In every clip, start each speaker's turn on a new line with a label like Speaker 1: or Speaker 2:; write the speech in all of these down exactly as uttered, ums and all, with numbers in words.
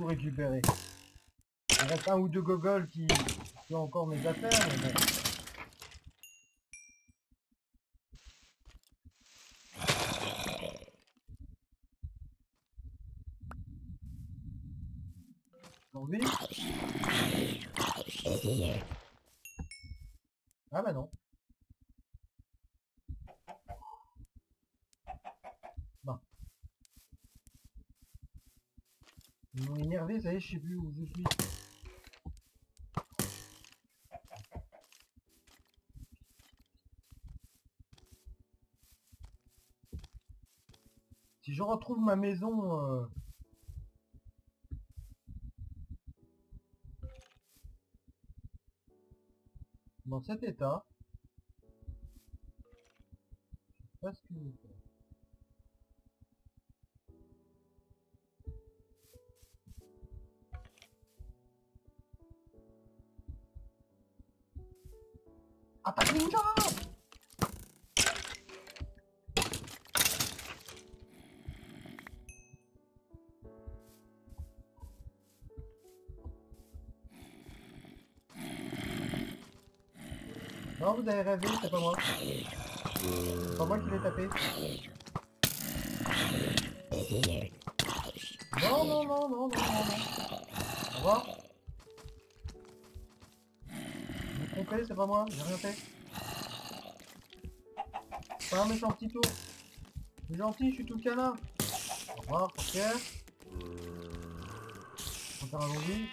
Speaker 1: tout récupérer. Il reste un ou deux gogoles qui, qui ont encore mes affaires, mais bon. Envie? Ah bah non. Bon. Ils m'ont énervé, ça y est, je sais plus où je suis. Si je retrouve ma maison euh, dans cet état, je sais pas ce que je vais faire. Attaque ninja! Non, vous avez rêvé, c'est pas moi. C'est pas moi qui l'ai tapé. Non, non, non, non, non, non, non. Au revoir. Vous vous trompez, c'est pas moi, j'ai rien fait. Pas un méchant petit tour. Je suis gentil, je suis tout câlin. Au revoir, portière. On va faire un zombie.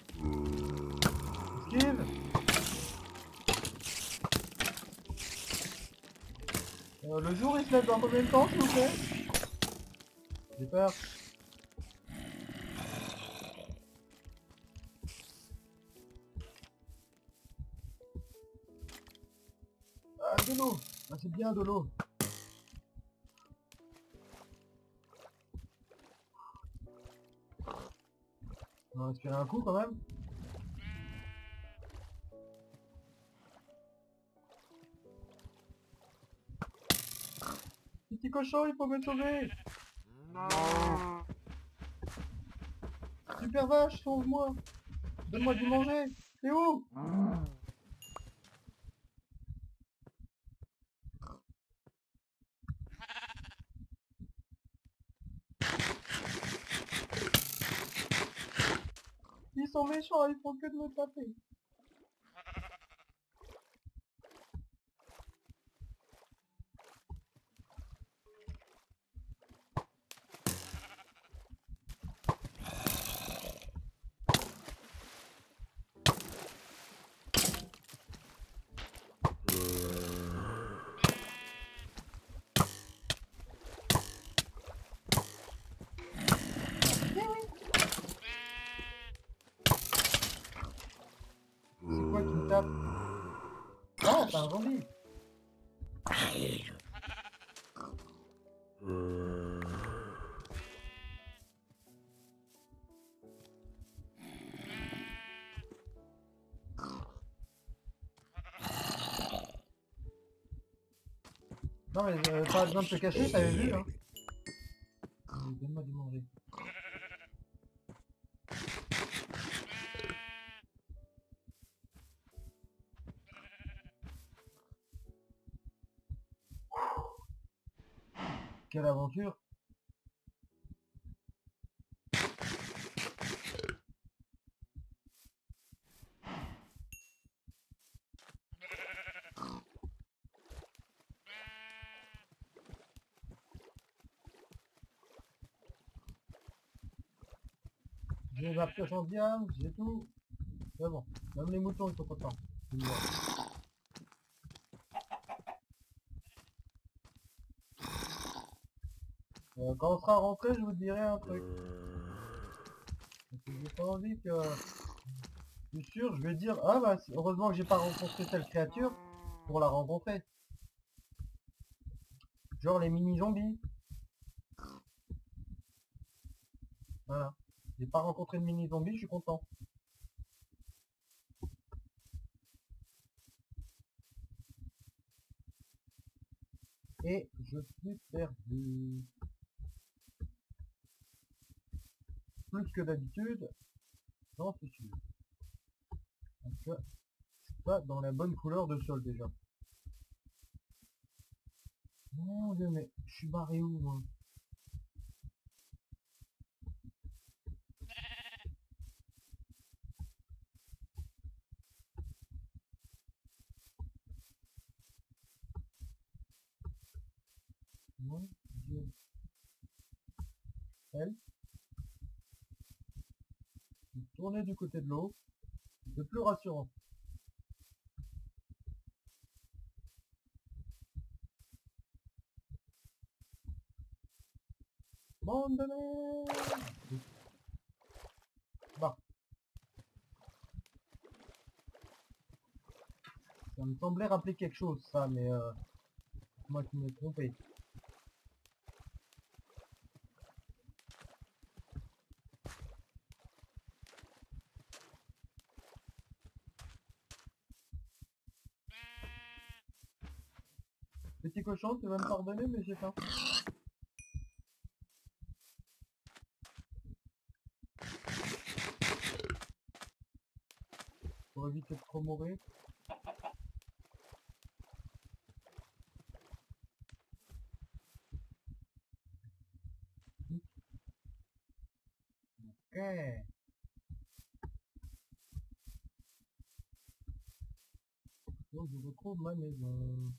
Speaker 1: Esquive. Euh, le jour, il se lève dans combien de temps, s'il vous plaît? J'ai peur. Ah, de l'eau. Ah, c'est bien de l'eau. On va respirer un coup quand même. Petit cochon, il faut me sauver. Non. Super vache, sauve-moi. Donne-moi du manger. T'es où? Ils sont méchants, ils font que de me taper. C'est quoi qui me tape? Non, c'est un zombie. Non mais euh, pas besoin de se cacher, t'avais vu hein. Donne-moi du manger. Quelle aventure. J'ai ma pioche en diamant, j'ai tout. C'est bon, même les moutons ils sont contents. Euh, quand on sera rentré, je vous dirai un truc. Parce que j'ai pas envie que... Je suis sûr, je vais dire, ah bah heureusement que j'ai pas rencontré telle créature pour la rencontrer. Genre les mini zombies. Voilà. J'ai pas rencontré de mini zombies, je suis content. Et je suis perdu. plus que d'habitude. Non, c'est sûr. Donc, euh, c'est pas dans la bonne couleur de sol déjà. Mon Dieu, mais je suis barré où, moi? Mon Dieu. Elle. Tourner du côté de l'eau. C'est plus rassurant. Bande de merde. Bah. Ça me semblait rappeler quelque chose, ça, mais euh, c'est moi qui m'ai trompé. Petit cochon, tu vas me pardonner, mais j'ai faim. Pour éviter de trop mourir. Ok. Donc je retrouve ma maison.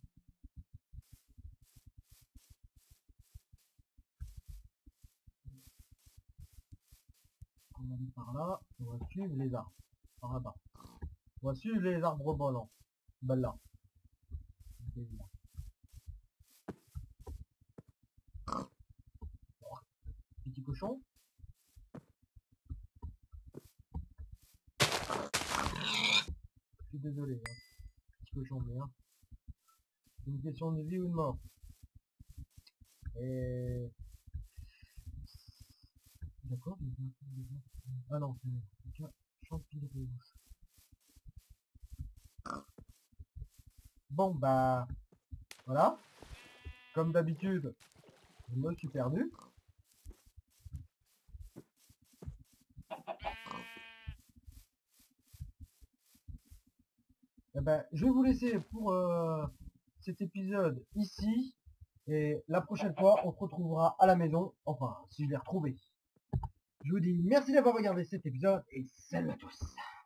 Speaker 1: On va aller par là. On va suivre les arbres. Par là-bas. On va suivre les arbres volants. Ben là. Petit cochon. Je suis désolé. Hein. Petit cochon, mais hein. C'est une question de vie ou de mort. Et... D'accord. Ah non, c'est un champignon rouge. Bon bah... Voilà. Comme d'habitude, je me suis perdu. Eh ben, je vais vous laisser pour euh, cet épisode ici. Et la prochaine fois, on se retrouvera à la maison. Enfin, si je l'ai retrouvé. Je vous dis merci d'avoir regardé cet épisode et salut à tous.